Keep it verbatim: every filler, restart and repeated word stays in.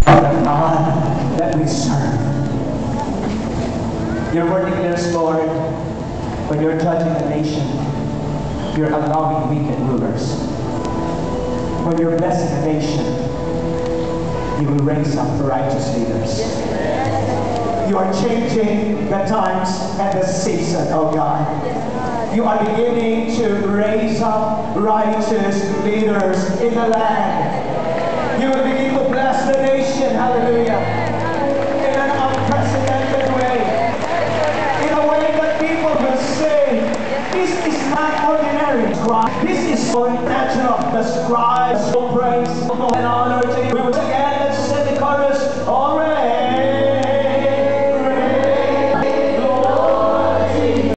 the God that we serve. Your word declares, Lord, when you're judging a nation, you're allowing wicked rulers. When you're blessing a nation, you will raise up righteous leaders. You are changing the times and the season, oh God. You are beginning to raise up righteous leaders in the land. You will begin to bless the nation, hallelujah, in an unprecedented way. In a way that people will say, this is not ordinary scribe. This is so natural. The scribes will praise and honor to you. We will